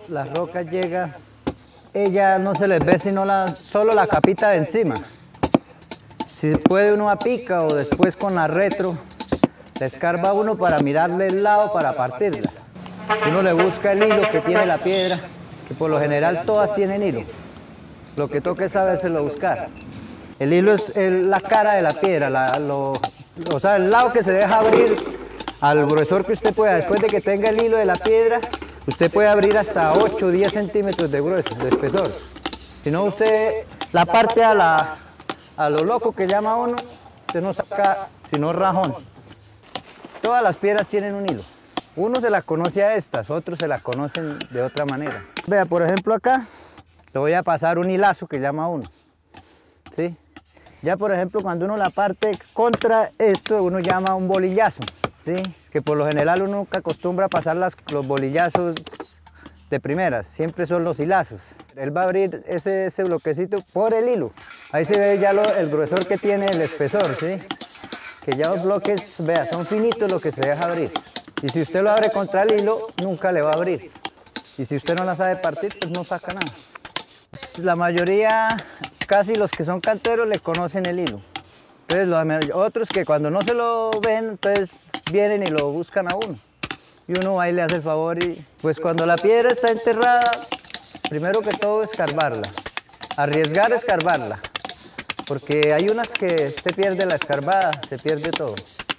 las rocas llega, ella no se les ve sino solo la capita de encima. Si puede uno a pica o después con la retro, le escarba uno para mirarle el lado para partirla. Uno le busca el hilo que tiene la piedra, que por lo general todas tienen hilo. Lo que toca es sabérselo buscar. El hilo es la cara de la piedra, o sea, el lado que se deja abrir al gruesor que usted pueda. Después de que tenga el hilo de la piedra, usted puede abrir hasta 8 o 10 centímetros de grueso, de espesor. Si no, usted la parte a lo loco que llama uno, usted no saca sino rajón. Todas las piedras tienen un hilo. Uno se la conoce a estas, otros se la conocen de otra manera. Vea, por ejemplo acá, le voy a pasar un hilazo que llama uno. ¿Sí? Ya por ejemplo cuando uno la parte contra esto, uno llama un bolillazo. ¿Sí? Que por lo general uno nunca acostumbra a pasar los bolillazos de primeras, siempre son los hilazos. Él va a abrir ese bloquecito por el hilo. Ahí se ve ya el gruesor que tiene el espesor, ¿sí? Que ya los bloques, vea, son finitos lo que se deja abrir. Y si usted lo abre contra el hilo, nunca le va a abrir. Y si usted no la sabe partir, pues no saca nada. La mayoría, casi los que son canteros, le conocen el hilo. Entonces los otros que cuando no se lo ven, entonces vienen y lo buscan a uno. Y uno ahí le hace el favor y pues cuando la piedra está enterrada, primero que todo escarbarla. Arriesgar escarbarla. Porque hay unas que usted pierde la escarbada, se pierde todo.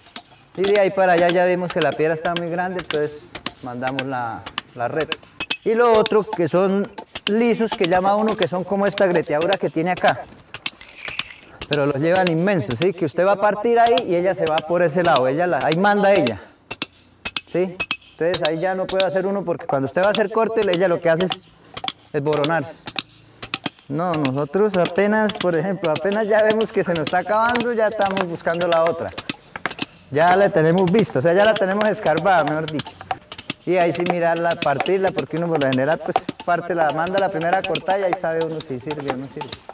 Y de ahí para allá ya vimos que la piedra está muy grande, entonces mandamos la red. Y lo otro que son lisos, que llama uno, que son como esta greteadura que tiene acá. Pero los llevan inmensos, ¿sí? Que usted va a partir ahí y ella se va por ese lado, ahí manda ella. ¿Sí? Entonces ahí ya no puede hacer uno porque cuando usted va a hacer corte, ella lo que hace es esboronarse. No, nosotros apenas, por ejemplo, apenas ya vemos que se nos está acabando, ya estamos buscando la otra. Ya la tenemos vista, o sea, ya la tenemos escarbada, mejor dicho. Y ahí sí mirarla, partirla, porque uno por lo general pues manda la primera cortada y ahí sabe uno si sirve o no sirve.